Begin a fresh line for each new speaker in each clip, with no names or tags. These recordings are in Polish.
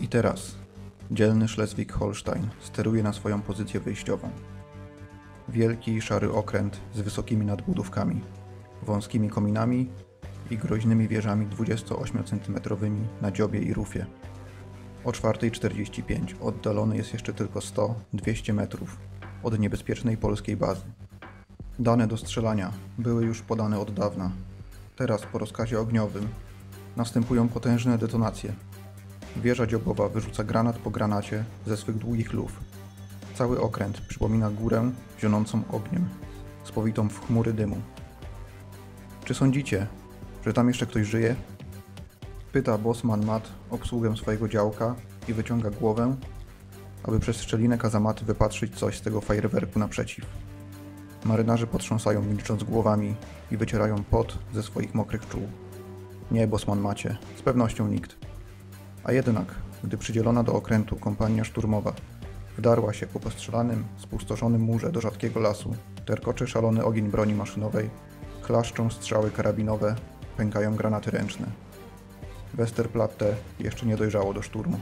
I teraz dzielny Schleswig-Holstein steruje na swoją pozycję wyjściową. Wielki, szary okręt z wysokimi nadbudówkami, wąskimi kominami i groźnymi wieżami 28-centymetrowymi na dziobie i rufie. O 4:45 oddalony jest jeszcze tylko 100-200 metrów od niebezpiecznej polskiej bazy. Dane do strzelania były już podane od dawna. Teraz po rozkazie ogniowym następują potężne detonacje. Wieża dziobowa wyrzuca granat po granacie ze swych długich luf. Cały okręt przypomina górę zionącą ogniem, spowitą w chmury dymu. Czy sądzicie, że tam jeszcze ktoś żyje? Pyta bosman Matt obsługę swojego działka i wyciąga głowę, aby przez szczelinę kazamaty wypatrzyć coś z tego fajerwerku naprzeciw. Marynarze potrząsają milcząc głowami i wycierają pot ze swoich mokrych czuł. Nie, bosman Macie, z pewnością nikt. A jednak, gdy przydzielona do okrętu kompania szturmowa wdarła się po postrzelanym, spustoszonym murze do rzadkiego lasu, terkoczy szalony ogień broni maszynowej, chlaszczą strzały karabinowe, pękają granaty ręczne. Westerplatte jeszcze nie dojrzało do szturmu.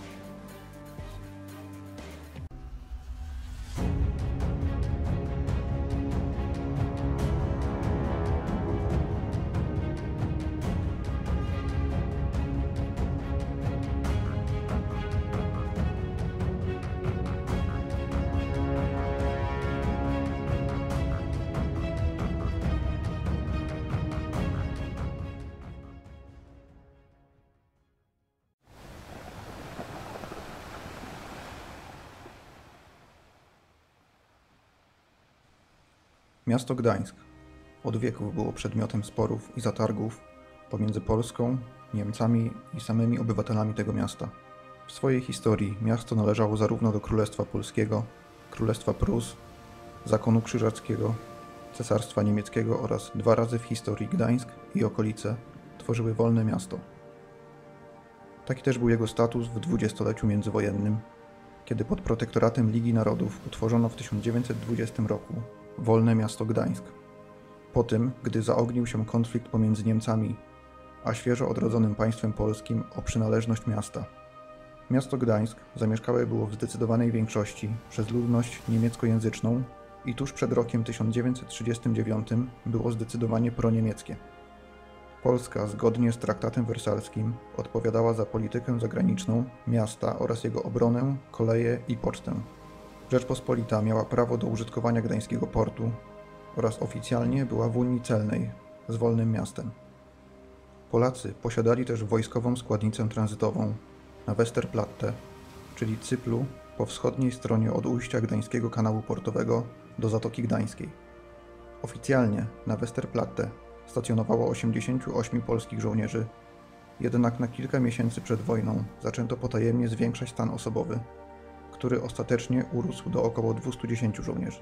Miasto Gdańsk od wieków było przedmiotem sporów i zatargów pomiędzy Polską, Niemcami i samymi obywatelami tego miasta. W swojej historii miasto należało zarówno do Królestwa Polskiego, Królestwa Prus, Zakonu Krzyżackiego, Cesarstwa Niemieckiego oraz 2 razy w historii Gdańsk i okolice tworzyły wolne miasto. Taki też był jego status w dwudziestoleciu międzywojennym, kiedy pod protektoratem Ligi Narodów utworzono w 1920 roku wolne miasto Gdańsk. Po tym, gdy zaognił się konflikt pomiędzy Niemcami a świeżo odrodzonym państwem polskim o przynależność miasta. Miasto Gdańsk zamieszkałe było w zdecydowanej większości przez ludność niemieckojęzyczną i tuż przed rokiem 1939 było zdecydowanie proniemieckie. Polska, zgodnie z traktatem wersalskim, odpowiadała za politykę zagraniczną miasta oraz jego obronę, koleje i pocztę. Rzeczpospolita miała prawo do użytkowania gdańskiego portu oraz oficjalnie była w Unii Celnej z wolnym miastem. Polacy posiadali też wojskową składnicę tranzytową na Westerplatte, czyli cyplu po wschodniej stronie od ujścia Gdańskiego Kanału Portowego do Zatoki Gdańskiej. Oficjalnie na Westerplatte stacjonowało 88 polskich żołnierzy, jednak na kilka miesięcy przed wojną zaczęto potajemnie zwiększać stan osobowy, który ostatecznie urósł do około 210 żołnierzy.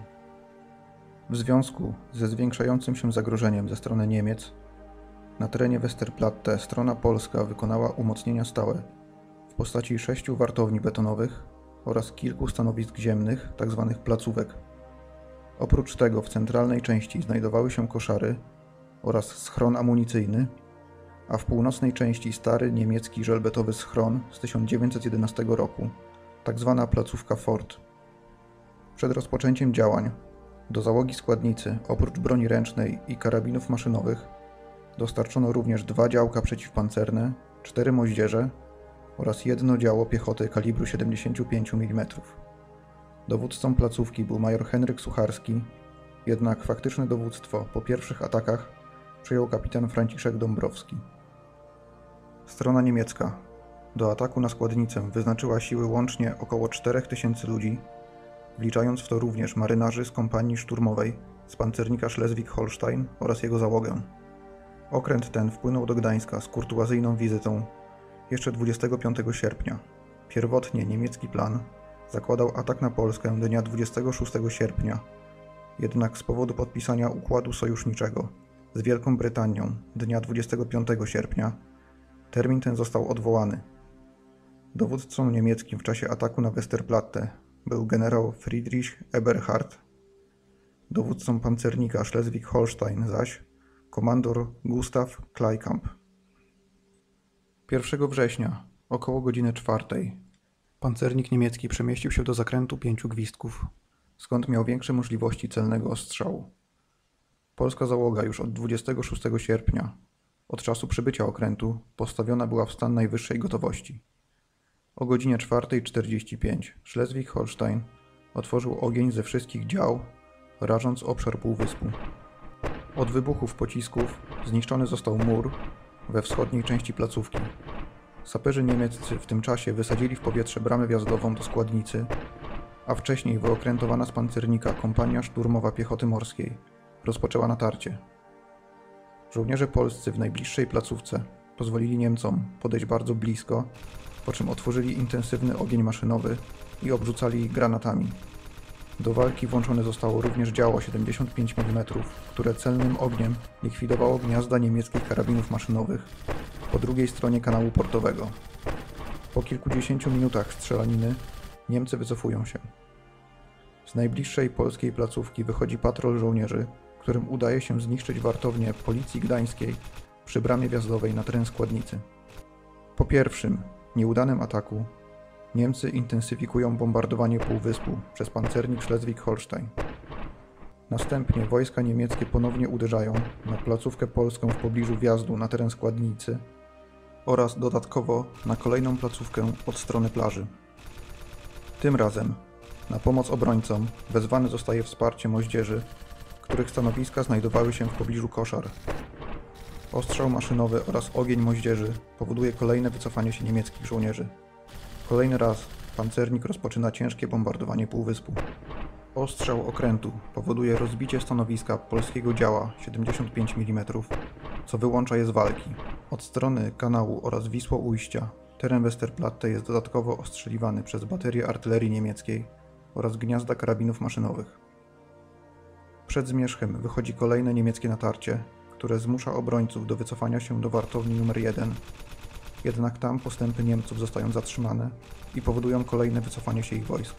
W związku ze zwiększającym się zagrożeniem ze strony Niemiec, na terenie Westerplatte strona polska wykonała umocnienia stałe w postaci 6 wartowni betonowych oraz kilku stanowisk ziemnych, tzw. placówek. Oprócz tego w centralnej części znajdowały się koszary oraz schron amunicyjny, a w północnej części stary niemiecki żelbetowy schron z 1911 roku, tak zwana placówka Fort. Przed rozpoczęciem działań do załogi składnicy, oprócz broni ręcznej i karabinów maszynowych, dostarczono również 2 działka przeciwpancerne, 4 moździerze oraz 1 działo piechoty kalibru 75 mm. Dowódcą placówki był major Henryk Sucharski, jednak faktyczne dowództwo po pierwszych atakach przejął kapitan Franciszek Dąbrowski. Strona niemiecka do ataku na składnicę wyznaczyła siły łącznie około 4000 ludzi, wliczając w to również marynarzy z kompanii szturmowej z pancernika Schleswig-Holstein oraz jego załogę. Okręt ten wpłynął do Gdańska z kurtuazyjną wizytą jeszcze 25 sierpnia. Pierwotnie niemiecki plan zakładał atak na Polskę dnia 26 sierpnia, jednak z powodu podpisania układu sojuszniczego z Wielką Brytanią dnia 25 sierpnia termin ten został odwołany. Dowódcą niemieckim w czasie ataku na Westerplatte był generał Friedrich Eberhard, dowódcą pancernika Schleswig-Holstein zaś komandor Gustav Kleikamp. 1 września Około godziny 4. Pancernik niemiecki przemieścił się do zakrętu 5 gwizdków, skąd miał większe możliwości celnego ostrzału. Polska załoga już od 26 sierpnia, od czasu przybycia okrętu, postawiona była w stan najwyższej gotowości. O godzinie 4:45 Schleswig-Holstein otworzył ogień ze wszystkich dział, rażąc obszar półwyspu. Od wybuchów pocisków zniszczony został mur we wschodniej części placówki. Saperzy niemieccy w tym czasie wysadzili w powietrze bramę wjazdową do składnicy, a wcześniej wyokrętowana z pancernika kompania szturmowa piechoty morskiej rozpoczęła natarcie. Żołnierze polscy w najbliższej placówce pozwolili Niemcom podejść bardzo blisko, po czym otworzyli intensywny ogień maszynowy i obrzucali ich granatami. Do walki włączone zostało również działo 75 mm, które celnym ogniem likwidowało gniazda niemieckich karabinów maszynowych po drugiej stronie kanału portowego. Po kilkudziesięciu minutach strzelaniny Niemcy wycofują się. Z najbliższej polskiej placówki wychodzi patrol żołnierzy, którym udaje się zniszczyć wartownię Policji Gdańskiej przy bramie wjazdowej na teren składnicy. Po pierwszym, nieudanym ataku Niemcy intensyfikują bombardowanie półwyspu przez pancernik Schleswig-Holstein. Następnie wojska niemieckie ponownie uderzają na placówkę polską w pobliżu wjazdu na teren składnicy oraz dodatkowo na kolejną placówkę od strony plaży. Tym razem na pomoc obrońcom wezwane zostaje wsparcie moździerzy, których stanowiska znajdowały się w pobliżu koszar. Ostrzał maszynowy oraz ogień moździerzy powoduje kolejne wycofanie się niemieckich żołnierzy. Kolejny raz pancernik rozpoczyna ciężkie bombardowanie półwyspu. Ostrzał okrętu powoduje rozbicie stanowiska polskiego działa 75 mm, co wyłącza je z walki. Od strony kanału oraz Wisłoujścia teren Westerplatte jest dodatkowo ostrzeliwany przez baterię artylerii niemieckiej oraz gniazda karabinów maszynowych. Przed zmierzchem wychodzi kolejne niemieckie natarcie, które zmusza obrońców do wycofania się do wartowni nr 1. Jednak tam postępy Niemców zostają zatrzymane i powodują kolejne wycofanie się ich wojsk.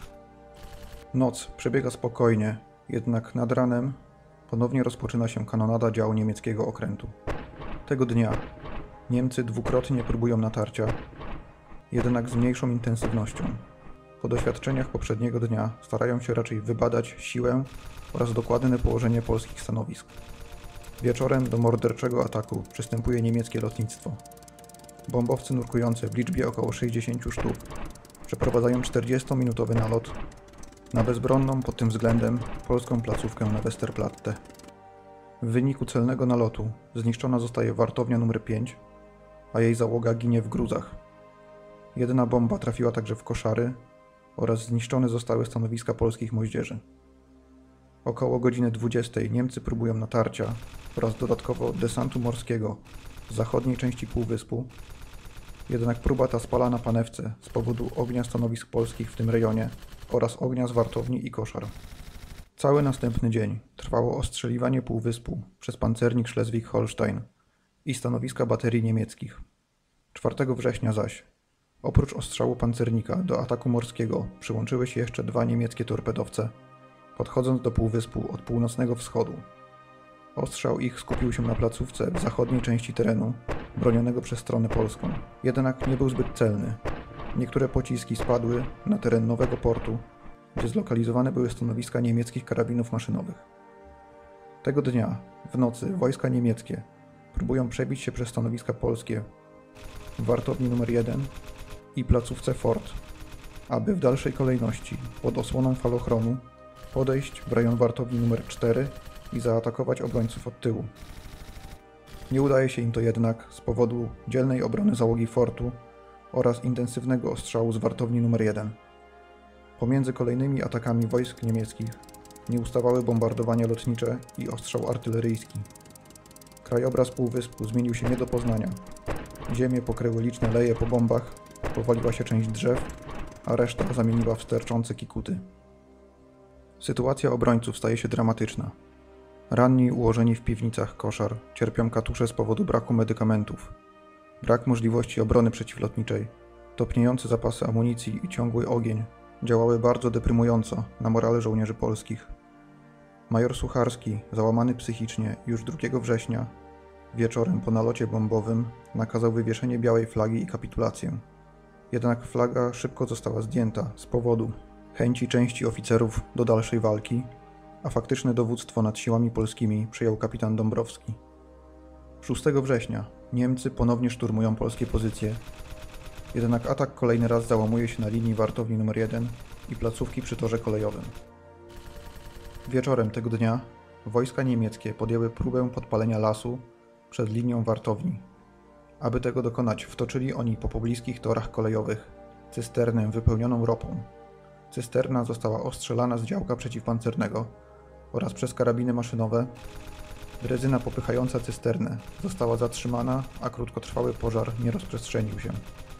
Noc przebiega spokojnie, jednak nad ranem ponownie rozpoczyna się kanonada działu niemieckiego okrętu. Tego dnia Niemcy dwukrotnie próbują natarcia, jednak z mniejszą intensywnością. Po doświadczeniach poprzedniego dnia starają się raczej wybadać siłę oraz dokładne położenie polskich stanowisk. Wieczorem do morderczego ataku przystępuje niemieckie lotnictwo. Bombowcy nurkujące w liczbie około 60 sztuk przeprowadzają 40-minutowy nalot na bezbronną pod tym względem polską placówkę na Westerplatte. W wyniku celnego nalotu zniszczona zostaje wartownia nr 5, a jej załoga ginie w gruzach. Jedna bomba trafiła także w koszary oraz zniszczone zostały stanowiska polskich moździerzy. Około godziny 20 Niemcy próbują natarcia oraz dodatkowo desantu morskiego z zachodniej części półwyspu, jednak próba ta spala na panewce z powodu ognia stanowisk polskich w tym rejonie oraz ognia z wartowni i koszar. Cały następny dzień trwało ostrzeliwanie półwyspu przez pancernik Schleswig-Holstein i stanowiska baterii niemieckich. 4 września zaś, oprócz ostrzału pancernika do ataku morskiego przyłączyły się jeszcze 2 niemieckie torpedowce, podchodząc do półwyspu od północnego wschodu. Ostrzał ich skupił się na placówce w zachodniej części terenu, bronionego przez stronę polską. Jednak nie był zbyt celny. Niektóre pociski spadły na teren nowego portu, gdzie zlokalizowane były stanowiska niemieckich karabinów maszynowych. Tego dnia, w nocy, wojska niemieckie próbują przebić się przez stanowiska polskie w wartowni nr 1 i placówce Fort, aby w dalszej kolejności, pod osłoną falochronu, podejść w rejon wartowni nr 4 i zaatakować obrońców od tyłu. Nie udaje się im to jednak z powodu dzielnej obrony załogi fortu oraz intensywnego ostrzału z wartowni nr 1. Pomiędzy kolejnymi atakami wojsk niemieckich nie ustawały bombardowania lotnicze i ostrzał artyleryjski. Krajobraz półwyspu zmienił się nie do poznania. Ziemię pokryły liczne leje po bombach, powaliła się część drzew, a reszta zamieniła w sterczące kikuty. Sytuacja obrońców staje się dramatyczna. Ranni ułożeni w piwnicach koszar cierpią katusze z powodu braku medykamentów. Brak możliwości obrony przeciwlotniczej, topniejące zapasy amunicji i ciągły ogień działały bardzo deprymująco na morale żołnierzy polskich. Major Sucharski, załamany psychicznie, już 2 września, wieczorem po nalocie bombowym, nakazał wywieszenie białej flagi i kapitulację. Jednak flaga szybko została zdjęta z powodu chęci części oficerów do dalszej walki, a faktyczne dowództwo nad siłami polskimi przejął kapitan Dąbrowski. 6 września Niemcy ponownie szturmują polskie pozycje, jednak atak kolejny raz załamuje się na linii wartowni nr 1 i placówki przy torze kolejowym. Wieczorem tego dnia wojska niemieckie podjęły próbę podpalenia lasu przed linią wartowni. Aby tego dokonać, wtoczyli oni po pobliskich torach kolejowych cysternę wypełnioną ropą. Cysterna została ostrzelana z działka przeciwpancernego oraz przez karabiny maszynowe. Drezyna popychająca cysternę została zatrzymana, a krótkotrwały pożar nie rozprzestrzenił się.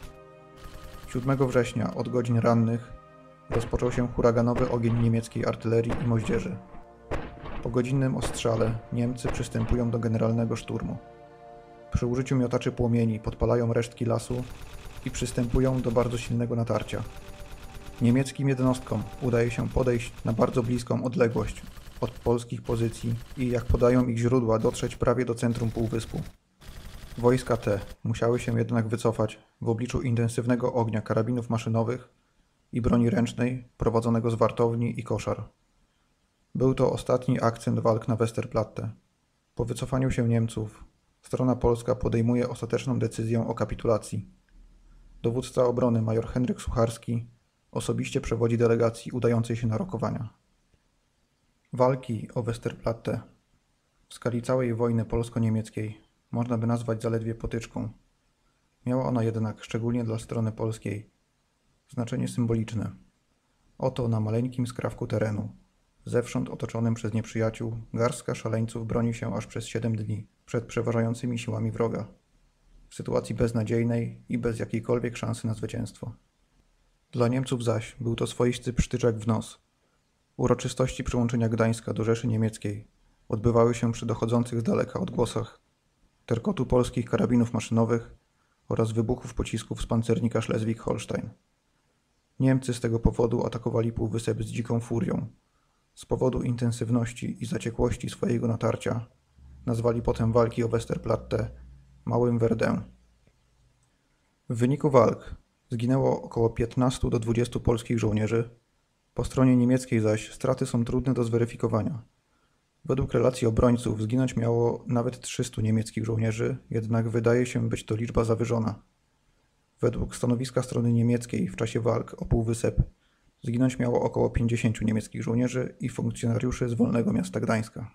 7 września od godzin rannych rozpoczął się huraganowy ogień niemieckiej artylerii i moździerzy. Po godzinnym ostrzale Niemcy przystępują do generalnego szturmu. Przy użyciu miotaczy płomieni podpalają resztki lasu i przystępują do bardzo silnego natarcia. Niemieckim jednostkom udaje się podejść na bardzo bliską odległość od polskich pozycji i, jak podają ich źródła, dotrzeć prawie do centrum półwyspu. Wojska te musiały się jednak wycofać w obliczu intensywnego ognia karabinów maszynowych i broni ręcznej prowadzonego z wartowni i koszar. Był to ostatni akcent walk na Westerplatte. Po wycofaniu się Niemców strona polska podejmuje ostateczną decyzję o kapitulacji. Dowódca obrony major Henryk Sucharski osobiście przewodzi delegacji udającej się na rokowania. Walki o Westerplatte w skali całej wojny polsko-niemieckiej można by nazwać zaledwie potyczką. Miała ona jednak, szczególnie dla strony polskiej, znaczenie symboliczne. Oto na maleńkim skrawku terenu, zewsząd otoczonym przez nieprzyjaciół, garstka szaleńców broni się aż przez 7 dni przed przeważającymi siłami wroga, w sytuacji beznadziejnej i bez jakiejkolwiek szansy na zwycięstwo. Dla Niemców zaś był to swoisty psztyczek w nos. Uroczystości przyłączenia Gdańska do Rzeszy Niemieckiej odbywały się przy dochodzących z daleka odgłosach terkotu polskich karabinów maszynowych oraz wybuchów pocisków z pancernika Schleswig-Holstein. Niemcy z tego powodu atakowali półwysep z dziką furią. Z powodu intensywności i zaciekłości swojego natarcia nazwali potem walki o Westerplatte Małym Verdun. W wyniku walk zginęło około 15 do 20 polskich żołnierzy, po stronie niemieckiej zaś straty są trudne do zweryfikowania. Według relacji obrońców zginąć miało nawet 300 niemieckich żołnierzy, jednak wydaje się być to liczba zawyżona. Według stanowiska strony niemieckiej w czasie walk o półwysep zginąć miało około 50 niemieckich żołnierzy i funkcjonariuszy z Wolnego Miasta Gdańska.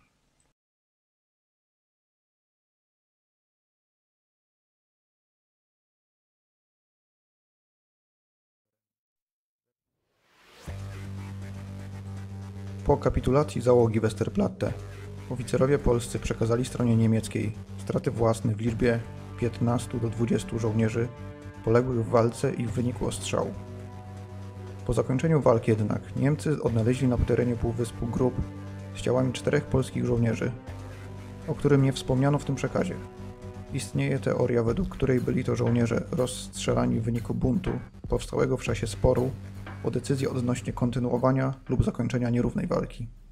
Po kapitulacji załogi Westerplatte oficerowie polscy przekazali stronie niemieckiej straty własne w liczbie 15 do 20 żołnierzy poległych w walce i w wyniku ostrzału. Po zakończeniu walk jednak Niemcy odnaleźli na terenie półwyspu grób z ciałami 4 polskich żołnierzy, o którym nie wspomniano w tym przekazie. Istnieje teoria, według której byli to żołnierze rozstrzelani w wyniku buntu powstałego w czasie sporu o decyzję odnośnie kontynuowania lub zakończenia nierównej walki.